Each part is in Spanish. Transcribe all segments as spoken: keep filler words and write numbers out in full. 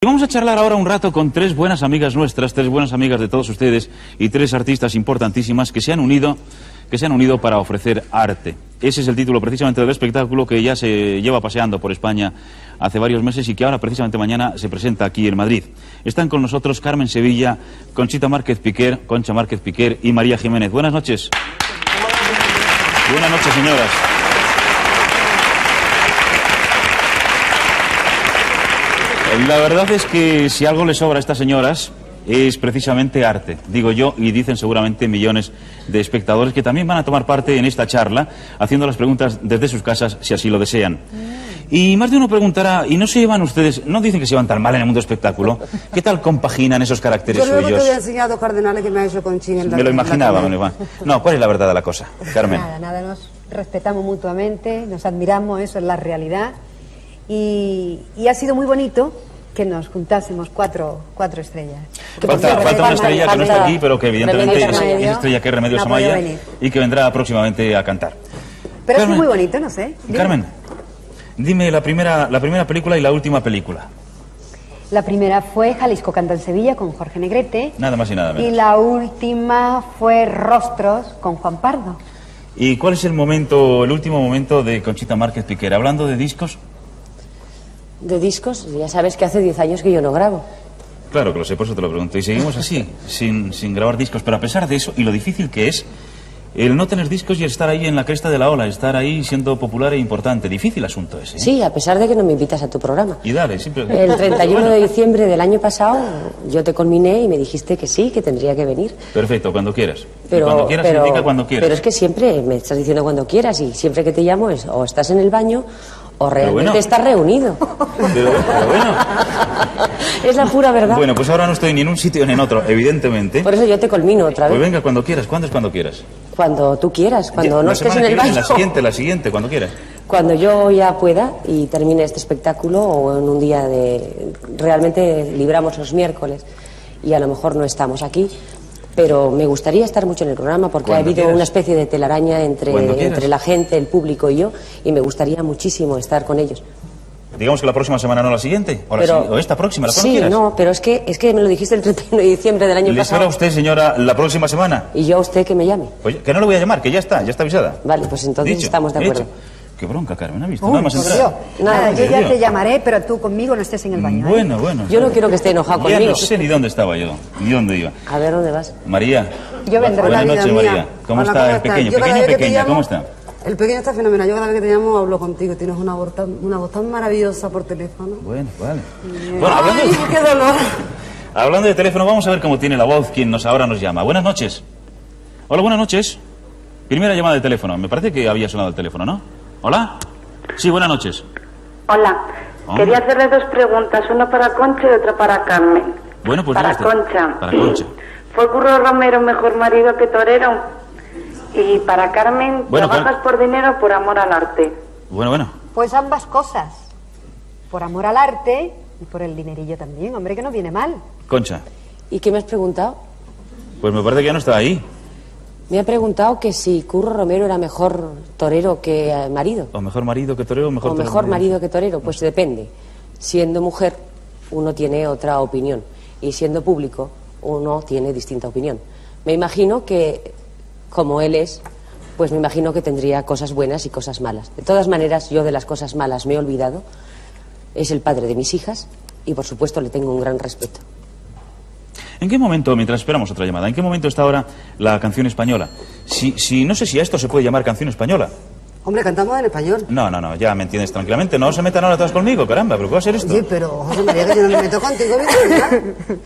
Y vamos a charlar ahora un rato con tres buenas amigas nuestras, tres buenas amigas de todos ustedes y tres artistas importantísimas que se han unido, que se han unido para ofrecer arte. Ese es el título precisamente del espectáculo que ya se lleva paseando por España hace varios meses y que ahora precisamente mañana se presenta aquí en Madrid. Están con nosotros Carmen Sevilla, Conchita Márquez Piquer, Concha Márquez Piquer y María Jiménez. Buenas noches. Buenas noches, señoras. La verdad es que si algo les sobra a estas señoras es precisamente arte, digo yo, y dicen seguramente millones de espectadores que también van a tomar parte en esta charla, haciendo las preguntas desde sus casas, si así lo desean. Y más de uno preguntará, ¿y no se llevan ustedes, no dicen que se llevan tan mal en el mundo espectáculo? ¿Qué tal compaginan esos caracteres yo luego suyos? Yo te he enseñado cardenales que me ha hecho Conchín en la... Me lo imaginaba, me lo No, ¿cuál es la verdad de la cosa, Carmen? Nada, nada, nos respetamos mutuamente, nos admiramos, eso es la realidad. Y, y ha sido muy bonito que nos juntásemos cuatro, cuatro estrellas. Falta, falta una estrella que no está aquí, pero que evidentemente es, es estrella que es Remedios no Amaya y que vendrá próximamente a cantar. Pero Carmen, es muy bonito, no sé. Dime. Carmen, dime la primera, la primera película y la última película. La primera fue Jalisco canta en Sevilla con Jorge Negrete. Nada más y nada menos. Y la última fue Rostros con Juan Pardo. ¿Y cuál es el momento, el último momento de Conchita Márquez Piquer? Hablando de discos. De discos, ya sabes que hace diez años que yo no grabo. Claro que lo sé, por eso te lo pregunto. Y seguimos así, sin, sin grabar discos. Pero a pesar de eso, y lo difícil que es, el no tener discos y estar ahí en la cresta de la ola, estar ahí siendo popular e importante. Difícil asunto ese, ¿eh? Sí, a pesar de que no me invitas a tu programa. Y dale, siempre... El treinta y uno de diciembre del año pasado yo te conminé y me dijiste que sí, que tendría que venir. Perfecto, cuando quieras. Pero, y cuando quieras pero, significa cuando quieras. Pero es que siempre me estás diciendo cuando quieras y siempre que te llamo es o estás en el baño o realmente bueno, estás reunido. Pero, pero bueno. Es la pura verdad. Bueno, pues ahora no estoy ni en un sitio ni en otro, evidentemente. Por eso yo te colmino otra vez. Pues venga, cuando quieras. ¿Cuándo es cuando quieras? Cuando tú quieras, cuando ya, no estés en el baño. La siguiente, la siguiente, cuando quieras. Cuando yo ya pueda y termine este espectáculo o en un día de... Realmente libramos los miércoles y a lo mejor no estamos aquí. Pero me gustaría estar mucho en el programa porque ha habido quieras. una especie de telaraña entre, entre la gente, el público y yo, y me gustaría muchísimo estar con ellos. Digamos que la próxima semana, no la siguiente, o, pero, la, o esta próxima, la sí, quieras. no, pero es que, es que me lo dijiste el treinta y uno de diciembre del año ¿Le pasado. espera usted, señora, la próxima semana? Y yo a usted que me llame. Pues que no le voy a llamar, que ya está, ya está avisada. Vale, pues entonces Dicho, estamos de acuerdo. dicho. Qué bronca, Carmen, ¿ha visto? Uy, Nada más entrar. Nada, Nada, yo ya Dios. te llamaré, pero tú conmigo no estés en el baño. Bueno, ¿eh? bueno. Yo no quiero que esté enojado Ya conmigo. no sé ni dónde estaba yo, ni dónde iba. A ver, ¿dónde vas? María. Yo vendré. Buenas Hola, noches, vida María. mía. ¿Cómo Hola, está ¿cómo el estás? pequeño? Yo cada Pequeño, vez que te pequeña, llamo, ¿cómo está? El pequeño está fenomenal. Yo cada vez que te llamo hablo contigo. Tienes una voz tan, una voz tan maravillosa por teléfono. Bueno, vale. Bueno, hablando, ¡Ay, de, qué dolor! hablando de teléfono, vamos a ver cómo tiene la voz quien nos ahora nos llama. Buenas noches. Hola, buenas noches. Primera llamada de teléfono. Me parece que había sonado el teléfono, ¿no? ¿Hola? Sí, buenas noches. Hola, Oh. quería hacerle dos preguntas, una para Concha y otra para Carmen. Bueno, pues para diga usted. Concha. Para Concha. ¿Fue Curro Romero mejor marido que torero? Y para Carmen, Bueno, ¿trabajas Car- por dinero o por amor al arte? Bueno, bueno. Pues ambas cosas. Por amor al arte y por el dinerillo también, hombre, que no viene mal. Concha. ¿Y qué me has preguntado? Pues me parece que ya no está ahí. Me ha preguntado que si Curro Romero era mejor torero que eh, marido. O mejor marido que torero, o mejor O torero. mejor marido que torero, pues depende. Siendo mujer, uno tiene otra opinión. Y siendo público, uno tiene distinta opinión. Me imagino que, como él es, pues me imagino que tendría cosas buenas y cosas malas. De todas maneras, yo de las cosas malas me he olvidado. Es el padre de mis hijas y, por supuesto, le tengo un gran respeto. ¿En qué momento, mientras esperamos otra llamada, en qué momento está ahora la canción española? Si, si no sé si a esto se puede llamar canción española. Hombre, cantamos en español. No, no, no, ya me entiendes tranquilamente. No se metan ahora todas conmigo, caramba, pero ¿qué va a ser esto? Sí, pero José María, que yo no me meto contigo, vida.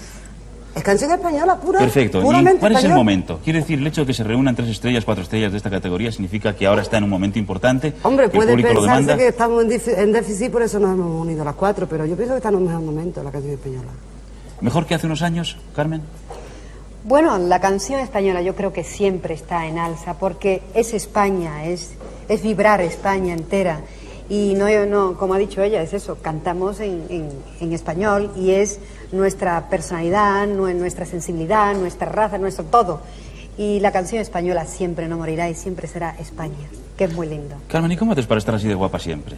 Es canción española pura. Perfecto. ¿Y puramente cuál es el español. momento? Quiere decir, el hecho de que se reúnan tres estrellas, cuatro estrellas de esta categoría significa que ahora está en un momento importante. Hombre, que el puede público lo pensarse demanda. que estamos en, dif- en déficit, por eso nos hemos unido las cuatro, pero yo pienso que está en un mejor momento la canción española. ¿Mejor que hace unos años, Carmen? Bueno, la canción española yo creo que siempre está en alza porque es España, es, es vibrar España entera. Y no, no, como ha dicho ella, es eso, cantamos en, en, en español y es nuestra personalidad, nue- nuestra sensibilidad, nuestra raza, nuestro todo. Y la canción española siempre no morirá y siempre será España, que es muy lindo. Carmen, ¿y cómo haces para estar así de guapa siempre?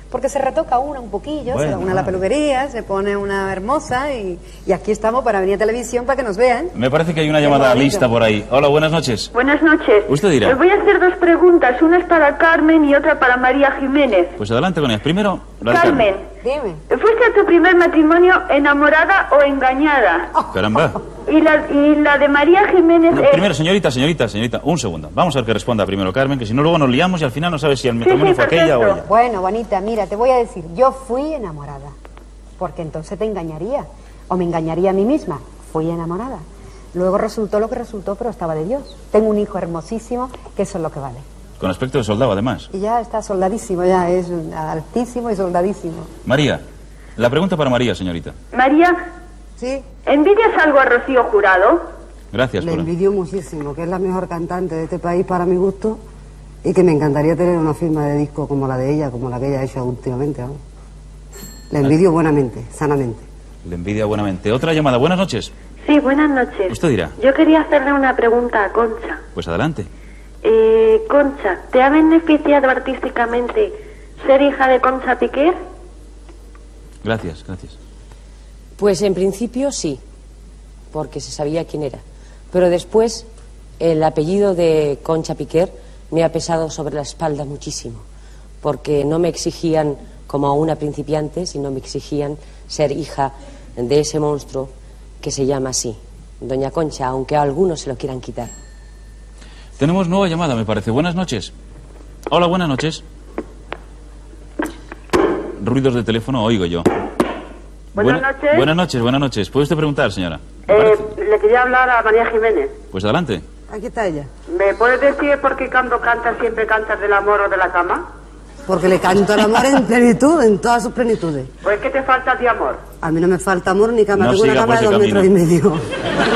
Porque se retoca una un poquillo, Bueno, se va una a la vale. peluquería, se pone una hermosa y, y aquí estamos para venir a televisión para que nos vean. Me parece que hay una Qué llamada bonito. lista por ahí. Hola, buenas noches. Buenas noches. Usted dirá. Les voy a hacer dos preguntas. Una es para Carmen y otra para María Jiménez. Pues adelante con ellas. Primero, la de Carmen, Dime. ¿fuiste a tu primer matrimonio enamorada o engañada? Caramba. Y la, y la de María Jiménez No, es... primero, señorita, señorita, señorita, un segundo. Vamos a ver que responda primero Carmen, que si no luego nos liamos y al final no sabes si el matrimonio sí, fue aquella o perfecto. ella. Bueno, bonita, mira, te voy a decir, yo fui enamorada, porque entonces te engañaría, o me engañaría a mí misma, fui enamorada. Luego resultó lo que resultó, pero estaba de Dios. Tengo un hijo hermosísimo, que eso es lo que vale. Con aspecto de soldado, además. Y ya está soldadísimo, ya es altísimo y soldadísimo. María, la pregunta para María, señorita. María, Sí, ¿envidias algo a Rocío Jurado? Gracias le por... envidio muchísimo, que es la mejor cantante de este país para mi gusto y que me encantaría tener una firma de disco como la de ella, como la que ella ha hecho últimamente. Vamos. Le envidio buenamente, sanamente. Le envidia buenamente. Otra llamada. Buenas noches. Sí, buenas noches. Usted dirá. Yo quería hacerle una pregunta a Concha. Pues adelante. Eh, Concha, ¿te ha beneficiado artísticamente ser hija de Concha Piquer? Gracias, gracias. Pues en principio sí, porque se sabía quién era. Pero después el apellido de Concha Piquer me ha pesado sobre la espalda muchísimo, porque no me exigían como a una principiante, sino me exigían ser hija de ese monstruo que se llama así, Doña Concha, aunque a algunos se lo quieran quitar. Tenemos nueva llamada, me parece. Buenas noches. Hola, buenas noches. Ruidos de teléfono oigo yo. Buenas Buena- noches. Buenas noches, buenas noches. ¿Puede usted preguntar, señora? ¿Me Eh, parece? le quería hablar a María Jiménez. Pues adelante. Aquí está ella. ¿Me puedes decir por qué cuando cantas siempre cantas del amor o de la cama? Porque le canto al amor en plenitud, en todas sus plenitudes. Pues que te falta de amor. A mí no me falta amor ni cama, No tengo una siga por cama de ese dos metros y camino. medio.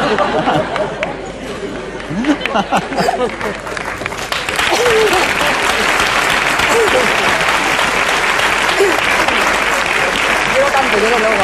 Yo canto, yo luego.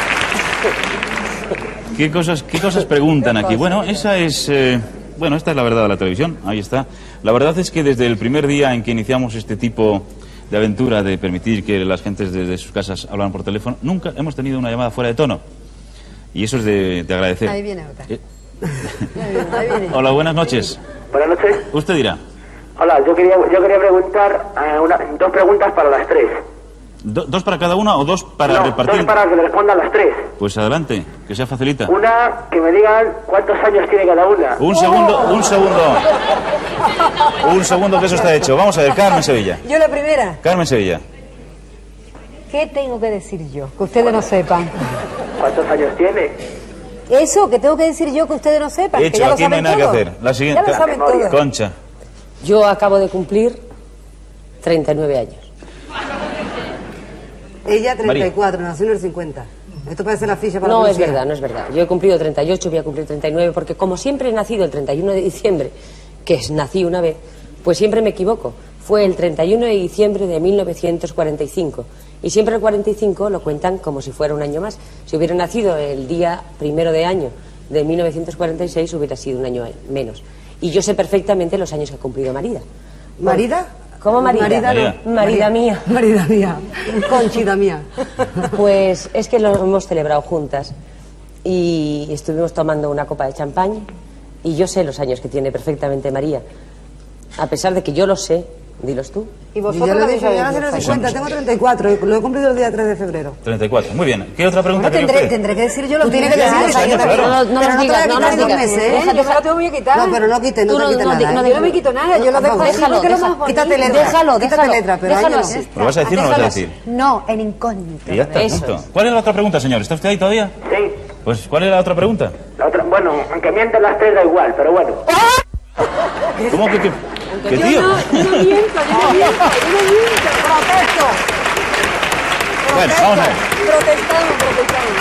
¿Qué cosas, qué cosas preguntan aquí? Bueno, esa es... eh, bueno, esta es la verdad de la televisión. Ahí está. La verdad es que desde el primer día en que iniciamos este tipo de aventura de permitir que las gentes desde sus casas hablaran por teléfono, nunca hemos tenido una llamada fuera de tono. Y eso es de, de agradecer. Ahí viene otra. Eh, Ahí viene. hola, buenas noches. Buenas noches. Usted dirá. Hola, yo quería, yo quería preguntar eh, una- dos preguntas para las tres. Do- ¿Dos para cada una o dos para no, repartir? dos para que me respondan las tres. Pues adelante, que sea facilita. Una, que me digan cuántos años tiene cada una. Un segundo, un segundo. Un segundo que eso está hecho. Vamos a ver, Carmen Sevilla. Yo la primera. Carmen Sevilla. ¿Qué tengo que decir yo? Que ustedes no sepan. ¿Cuántos años tiene? Eso, que tengo que decir yo que ustedes no sepan. que Hecho, ya lo aquí no hay saben nada que todo. hacer. La siguiente. Ya lo saben Memoria. todo. Concha. Yo acabo de cumplir treinta y nueve años. Ella treinta y cuatro, nació en el cincuenta. Esto parece la ficha para la No es policía. verdad, no es verdad. Yo he cumplido treinta y ocho, voy a cumplir treinta y nueve, porque como siempre he nacido el treinta y uno de diciembre, que es, nací una vez, pues siempre me equivoco. Fue el treinta y uno de diciembre de mil novecientos cuarenta y cinco. Y siempre el cuarenta y cinco lo cuentan como si fuera un año más. Si hubiera nacido el día primero de año de mil novecientos cuarenta y seis, hubiera sido un año menos. Y yo sé perfectamente los años que ha cumplido Marida. ¿Marida? ¿Cómo Marida? Marida, no. María. Marida mía. Marida mía. Conchita mía. Pues es que lo hemos celebrado juntas y estuvimos tomando una copa de champán y yo sé los años que tiene perfectamente María. A pesar de que yo lo sé, dilos tú. Y Y vosotros yo lo he también dicho, yo sabéis nací en los el años. cincuenta, tengo treinta y cuatro, y lo he cumplido el día tres de febrero. treinta y cuatro. Muy bien. ¿Qué otra pregunta Bueno, quería tendré, usted? tendré que decir yo lo Tú que tienes que tengo decir, decir, yo claro. también. No, no Pero nos te voy a digas, no quitar nos en dos digas. meses, ¿eh? Deja, yo me lo tengo que quitar. No, pero no quites, no Tú te no- quites no nada. di- ¿eh? no Yo no me quito nada, yo lo Por dejo favor, así déjalo, porque es lo déjalo. más bonito. Quítate letra, Déjalo, quítate déjalo, letra, pero déjalo año no. así. ¿Lo vas a decir o no lo vas a Déjalo decir? No, en incógnito. Y ya está, Eso punto. es. ¿Cuál es la otra pregunta, señor? ¿Está usted ahí todavía? Sí. Pues, ¿cuál es la otra pregunta? La otra, bueno, aunque mienten las tres da igual, pero bueno. ¿Cómo que, que, que Yo tío? no, yo no miento, yo no miento, yo no miento. Protesto. Bueno, vamos a ver. Protestamos, protestamos.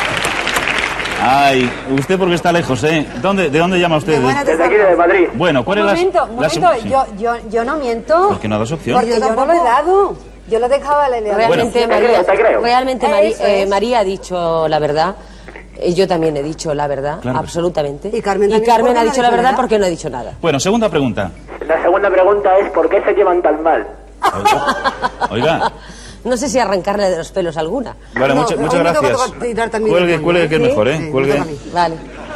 Ay, usted porque está lejos, ¿eh? ¿Dónde, ¿De dónde llama usted? De buena Desde aquí, de Madrid. Bueno, ¿cuál Un es momento, la... un la- momento, sí. yo, yo, yo, yo no miento. ¿Por qué no das opción? Porque yo, Yo tampoco tampoco. lo he dado. Yo lo dejaba la Realmente, Bueno, María, te creo, te creo. realmente Mari- Eso eh, es. María ha dicho la verdad. Eh, Yo también he dicho la verdad, Claro que sí. absolutamente. Y Carmen también, ¿por qué ha no ha dicho dicho la verdad nada? porque no ha dicho nada. Bueno, segunda pregunta. La segunda pregunta es ¿por qué se llevan tan mal? Oiga, oiga, No sé si arrancarle de los pelos alguna. Vale, No, mucha- pero muchas hoy me toca gracias. tirar también Cuelgue, el moño, cuelgue, ¿eh? que es ¿Sí? mejor, ¿eh? Sí, Cuelgue. me toca a mí. Vale,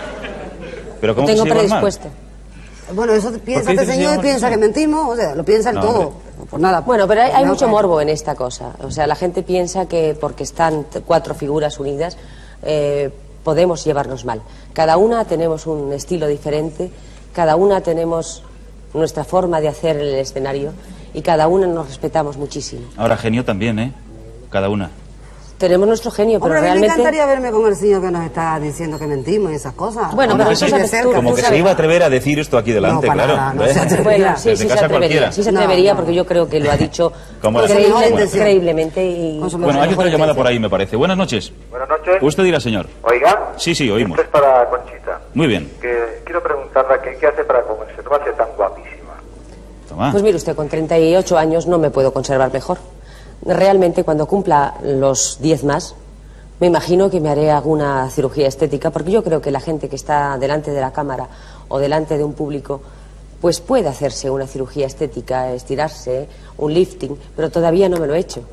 Pero lo ¿cómo tengo se llama el mal? predispuesto. Bueno, eso piensa dices este que señor se y piensa llama- que mentimos, o sea, lo piensa en No, todo. hombre. Pues nada. Bueno, pero hay, hay No, mucho pues, morbo en esta cosa. O sea, la gente piensa que porque están t- cuatro figuras unidas eh, podemos llevarnos mal. Cada una tenemos un estilo diferente, cada una tenemos nuestra forma de hacer el escenario y cada una nos respetamos muchísimo. Ahora, genio también, ¿eh? Cada una. Tenemos nuestro genio, pero Hombre, a mí me realmente... encantaría verme con el señor que nos está diciendo que mentimos y esas cosas. Bueno, Hombre, pero así eso de sabes tú, cerca. Como tú que se sabes. iba a atrever a decir esto aquí delante, No, para claro. nada, no ¿eh? se atrevería. Bueno, sí, Desde sí se casa atrevería, cualquiera. sí se No, atrevería no. porque yo creo que lo ha dicho Como la creíble- mejor intención. creíblemente y... Con su Bueno, hay mejor otra llamada intención. por ahí, me parece. Buenas noches. Buenas noches. Usted dirá, señor. Oiga. Sí, sí, oímos. Esto es para Conchita. Muy bien. Que quiero preguntarle qué, qué hace para conservarse tan guapísima. Toma. Pues mire usted, con treinta y ocho años no me puedo conservar mejor. Realmente, cuando cumpla los diez más, me imagino que me haré alguna cirugía estética, porque yo creo que la gente que está delante de la cámara o delante de un público, pues puede hacerse una cirugía estética, estirarse, un lifting, pero todavía no me lo he hecho.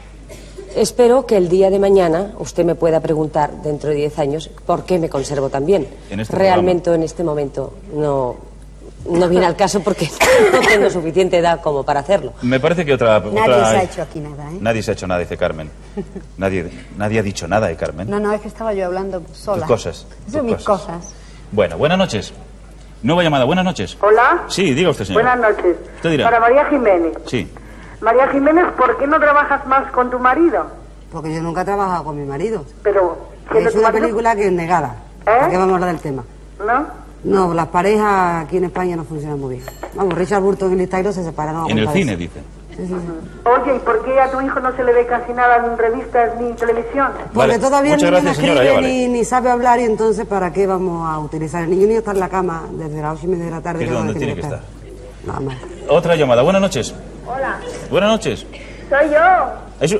Espero que el día de mañana usted me pueda preguntar, dentro de diez años, por qué me conservo tan bien. En este Realmente en este momento no, no viene al caso porque no tengo suficiente edad como para hacerlo. Me parece que otra... Nadie otra- se ha hecho aquí nada, ¿eh? Nadie se ha hecho nada, dice Carmen. Nadie, nadie ha dicho nada, ¿eh, Carmen? No, no, es que estaba yo hablando sola. Tus cosas. Son tus mis cosas. Bueno, buenas noches. Nueva llamada, buenas noches. Hola. Sí, diga usted, señor. Buenas noches. Usted dirá. Para María Jiménez. Sí. María Jiménez, ¿por qué no trabajas más con tu marido? Porque yo nunca he trabajado con mi marido. Pero, He siendo hecho tu una marido, película que es negada. ¿Eh? ¿Para qué vamos a hablar del tema? ¿no? No, las parejas aquí en España no funcionan muy bien. Vamos, Richard Burton y Liz Taylor se separaron. a En el punta de cine, eso. dice. Sí, sí, sí. Oye, ¿y por qué a tu hijo no se le ve casi nada en revistas ni en televisión? Porque Vale, todavía el muchas niño no gracias, escribe señora, ya vale. ni, ni sabe hablar y entonces ¿para qué vamos a utilizar? El niño niño está en la cama desde las ocho y media de la tarde. Que es que donde no tiene que estar. Nada más. Otra llamada, buenas noches. Hola. Buenas noches. Soy yo. Eso...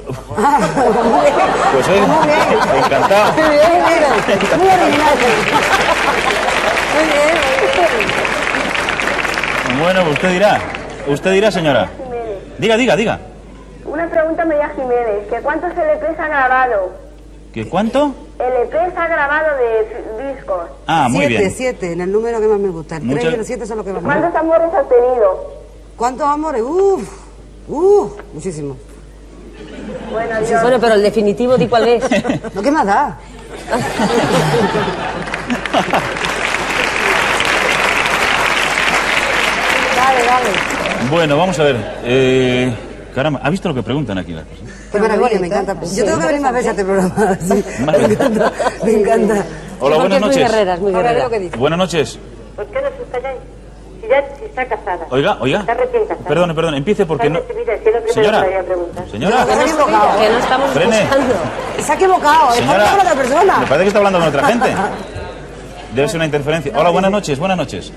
Pues oye, encantado. Muy bien, muy original. Muy bien, Bueno, usted dirá. Usted dirá, señora. Jiménez. Diga, diga, diga. Una pregunta a María Jiménez, que ¿cuántos L Ps ha grabado? ¿Qué cuánto? L Ps ha grabado de discos. Ah, muy siete, bien. siete, en el número que más me gusta. El Muchas- tres y el siete son los que más me gustan. ¿Cuántos amores has tenido? ¿Cuántos amores? Uf, uf, muchísimos. Bueno, yo... Bueno, pero el definitivo, ¿di cuál es? ¿No qué más da? Dale, dale. Bueno, vamos a ver. Eh, caramba, ¿ha visto lo que preguntan aquí las personas? Qué Pero muy maravilla, me bonito, encanta. ¿eh? Yo tengo que venir más veces a este programa. Sí, Más me veces. encanta, me encanta. Hola, Porque buenas es muy noches. guerrera, es muy A ver guerrera. lo que dice. Buenas noches. ¿Por qué no se calláis? Si ya si está casada. Oiga, oiga. Está recién casada. Perdone, perdone, empiece porque no... Está recibida, si es lo primero Señora, que le voy a preguntar. señora, Que no se ha equivocado. Que no estamos Frene. escuchando. Se ha equivocado, está señora, hablando con otra persona. me parece que está hablando con otra gente. Debe ser una interferencia. Hola, buenas noches, buenas noches.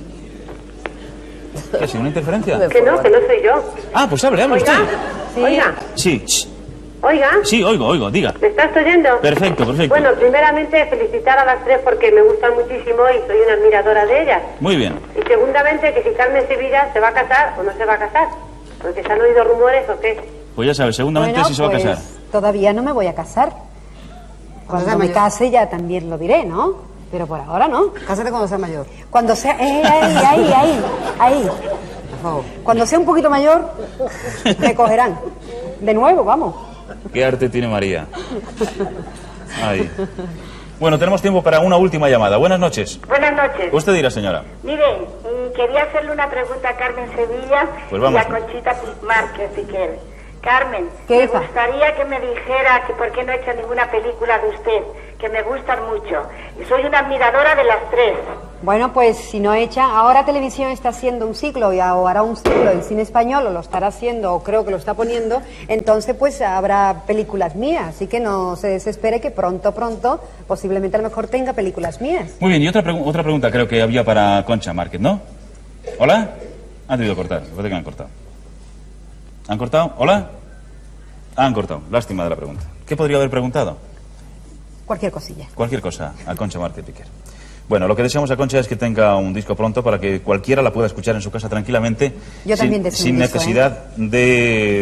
¿Qué es? ¿Una interferencia? Que no, que no soy yo. Ah, pues hable, hable Oiga, usted. oiga, Sí, ch, oiga. sí, oigo, oigo, diga. ¿Me estás oyendo? Perfecto, perfecto. Bueno, primeramente felicitar a las tres porque me gustan muchísimo y soy una admiradora de ellas. Muy bien. Y segundamente que si Carmen Sevilla se va a casar o no se va a casar. Porque se han oído rumores o qué. Pues ya sabes, segundamente Bueno, si se va a pues, casar. Todavía no me voy a casar. Cuando sea me mayor. case ya también lo diré, ¿no? Pero por ahora no. Cásate cuando sea mayor, Cuando sea... Eh, ahí, ahí, ahí, ahí. por favor. Cuando sea un poquito mayor, me cogerán. De nuevo, vamos. ¿Qué arte tiene María? Ay. Bueno, tenemos tiempo para una última llamada. Buenas noches. Buenas noches. Usted dirá, señora. Miren, mm, quería hacerle una pregunta a Carmen Sevilla Pues vamos. y a Conchita Márquez, si quiere. Carmen, ¿Qué me hija? gustaría que me dijera que por qué no he hecho ninguna película de usted, que me gustan mucho. Y soy una admiradora de las tres. Bueno, pues si no echa, ahora televisión está haciendo un ciclo y o hará un ciclo en cine español o lo estará haciendo o creo que lo está poniendo, entonces pues habrá películas mías, así que no se desespere que pronto, pronto, posiblemente a lo mejor tenga películas mías. Muy bien, y otra, pregu- otra pregunta creo que había para Concha Márquez, ¿no? ¿Hola? Han debido cortar, parece que han cortado. ¿Han cortado? ¿Hola? Han cortado, lástima de la pregunta. ¿Qué podría haber preguntado? Cualquier cosilla. Cualquier cosa a Concha Márquez Piquer. Bueno, lo que deseamos a Concha es que tenga un disco pronto para que cualquiera la pueda escuchar en su casa tranquilamente. Yo sin, también deseo sin un disco, necesidad de,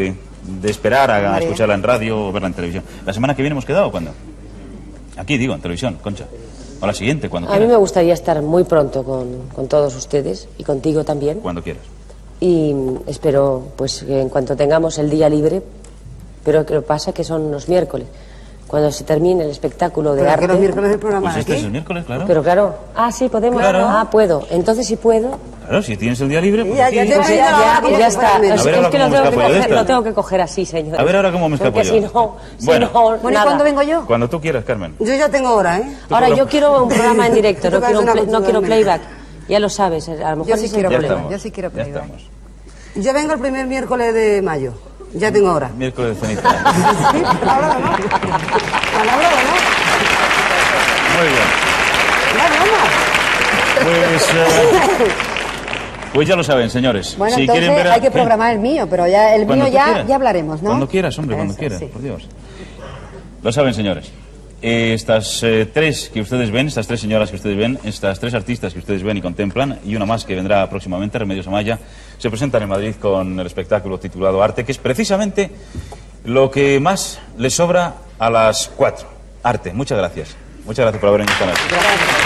de esperar a, a María. escucharla en radio o verla en televisión. ¿La semana que viene hemos quedado cuándo? Aquí digo, en televisión, Concha. O la siguiente, cuando A mí quieras. me gustaría estar muy pronto con, con todos ustedes y contigo también. Cuando quieras. Y espero, pues, que en cuanto tengamos el día libre, pero que lo pasa que son los miércoles, cuando se termine el espectáculo de Pero es arte. que los miércoles el programa Pues de este aquí. es el miércoles, claro. Pero claro, ah, sí, podemos. Claro. Ah, puedo. Entonces si puedo. Claro, si tienes el día libre, pues Ya, aquí- ya te Pues he ya, traído ya, ahora como ya si fuera está. menos. A ver Es ahora que lo cómo me tengo que, escapo yo de coger, esta. lo tengo que coger así, señor. A ver ahora cómo me escapo Porque yo. si no, si Bueno. no, Bueno, ¿y nada. cuándo vengo yo? Cuando tú quieras, Carmen. Yo ya tengo hora, ¿eh? Ahora yo quiero un programa en directo, Tú no te quiero, un parece play- una no quiero cultura playback. Ya lo sabes, a lo mejor Yo sí ese es el quiero Ya problema. playback. estamos. Yo sí quiero Ya playback. estamos. Yo vengo el primer miércoles de mayo. Ya tengo hora. Miércoles de ceniza. Sí, palabra, ¿no? Palabra, ¿no? Muy bien. Vale, vamos. Pues, eh, pues ya lo saben, señores. Bueno, si entonces quieren ver a- hay que programar el mío, pero ya el Cuando mío tú ya, quieras. ya hablaremos, ¿no? Cuando quieras, hombre, cuando Eso, quieras, sí. por Dios. Lo saben, señores. Eh, estas eh, tres que ustedes ven, estas tres señoras que ustedes ven, estas tres artistas que ustedes ven y contemplan, y una más que vendrá próximamente, Remedios Amaya, se presentan en Madrid con el espectáculo titulado Arte, que es precisamente lo que más les sobra a las cuatro. Arte. Muchas gracias. Muchas gracias por haber venido esta noche. Gracias.